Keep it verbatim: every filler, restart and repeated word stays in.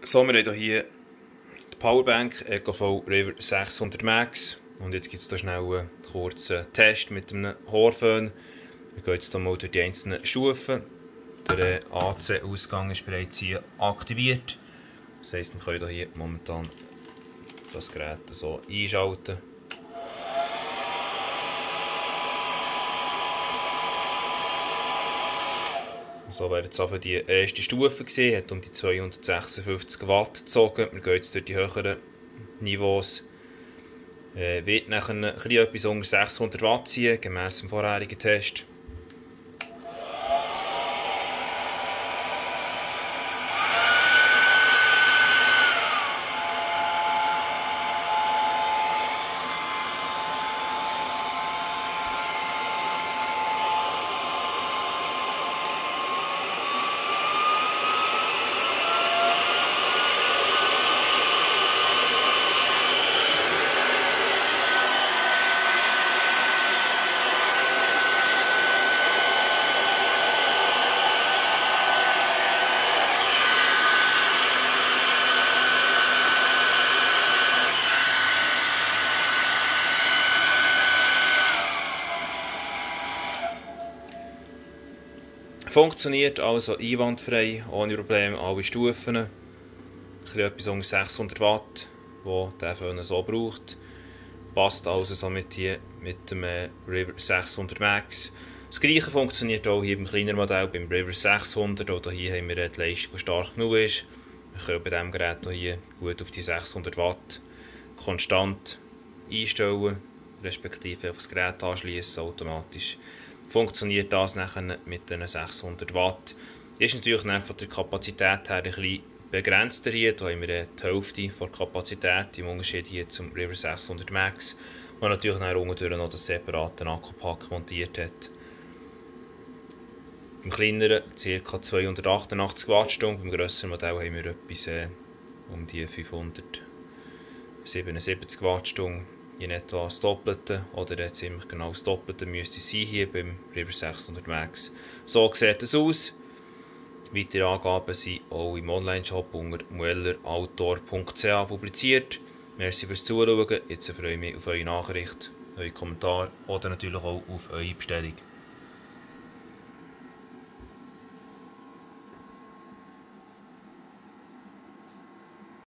So, wir haben hier die Powerbank EcoFlow River sechshundert Max und jetzt gibt es hier schnell einen kurzen Test mit einem Horföhn. Wir gehen jetzt hier mal durch die einzelnen Stufen. Der A C-Ausgang ist bereits hier aktiviert. Das heisst, wir können hier momentan das Gerät so einschalten. So wäre jetzt also die erste Stufe gesehen, hat um die zweihundertsechsundfünfzig Watt gezogen. Wir gehen jetzt durch die höheren Niveaus. Äh, wird nachher ein bisschen etwas unter sechshundert Watt ziehen, gemäss dem vorherigen Test. Funktioniert also einwandfrei, ohne Probleme, alle Stufen. Etwas unter sechshundert Watt, wo der Föhn so braucht. Passt also somit hier mit dem River sechshundert Max. Das gleiche funktioniert auch hier beim kleineren Modell, beim River sechshundert. Oder hier haben wir die Leistung, die stark genug ist. Wir können bei diesem Gerät hier gut auf die sechshundert Watt konstant einstellen, respektive auf das Gerät anschließen automatisch. Funktioniert das nachher mit den sechshundert Watt. Ist natürlich von der Kapazität her ein bisschen begrenzter hier. Hier haben wir die Hälfte der Kapazität im Unterschied hier zum River sechshundert Max, der natürlich unten noch das separate Akkupack montiert hat. Im kleineren ca. zweihundertachtundachtzig Wattstunden, beim grösseren Modell haben wir etwas äh, um die fünfhundertsiebenundsiebzig Wattstunden. In etwa das Doppelte oder ziemlich genau das Doppelte müsste es sein hier beim River sechshundert Max. So sieht es aus. Weitere Angaben sind auch im Online-Shop unter mueller outdoor punkt c h publiziert. Merci fürs Zuschauen. Jetzt freue ich mich auf eure Nachricht, eure Kommentare oder natürlich auch auf eure Bestellung.